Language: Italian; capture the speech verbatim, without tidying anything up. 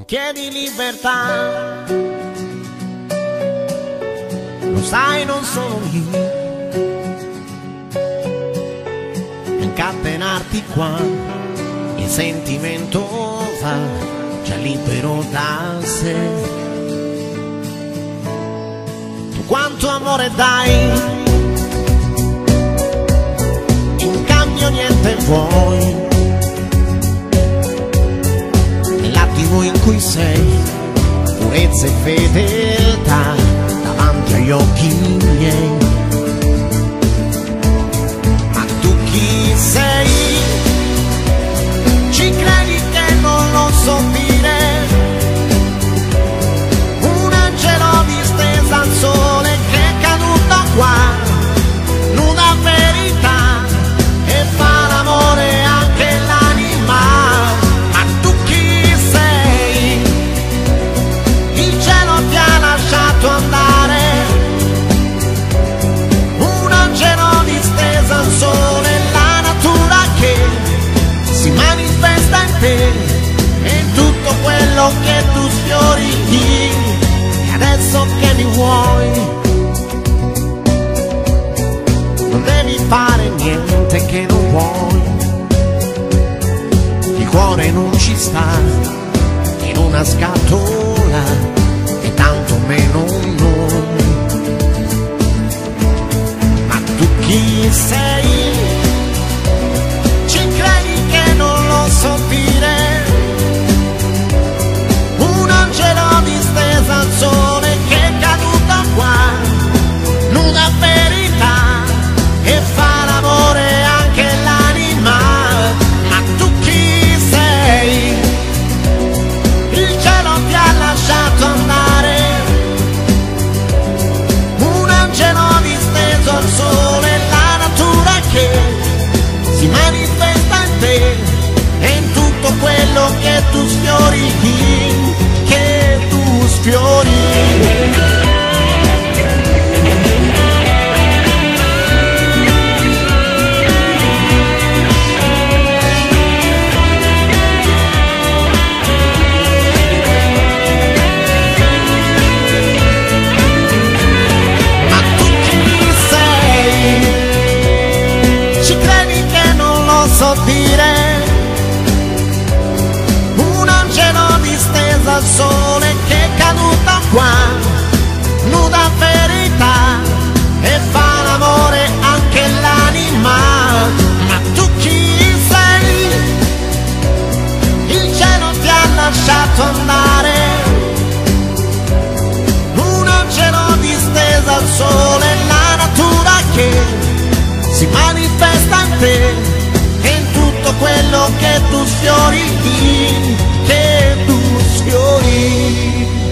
chiedi libertà, lo sai non sono io incatenarti qua, il sentimento va già libero da sé. Tu quanto amore dai, in cambio niente vuoi, nell'attimo in cui sei, purezza e fedeltà davanti agli occhi miei. Ma tu chi sei? Ci credi che non lo so dire? Un angelo distesa al sole che è caduto qua, nuda verità, e fa l'amore anche l'anima. Ma tu chi sei? Il cielo ti ha lasciato andare, un angelo distesa al sole, la natura che si manifesta in te, e in tutto quello che tu sfiori. E adesso che mi vuoi, non devi fare niente che non vuoi. Il cuore non ci sta in una scatola, e tanto meno noi. Ma tu chi sei? Ci credi che non lo so dire? Un angelo distesa al sole che è caduto qua, nuda verità, e fa l'amore anche l'anima. Ma tu chi sei? Il cielo ti ha lasciato andare, un angelo disteso al sole, la natura che si manifesta in te, e in tutto quello che tu sfiori, che tu sfiori. Ma tu chi sei? Ci credi che non lo so dire? Un angelo distesa al sole che è caduta qua, nuda verità, e fa l'amore anche l'anima. Ma tu chi sei? Il cielo ti ha lasciato andare, un angelo distesa al sole, la natura che si manifesta in te, e in tutto quello che tu sfiori, che tu sfiori.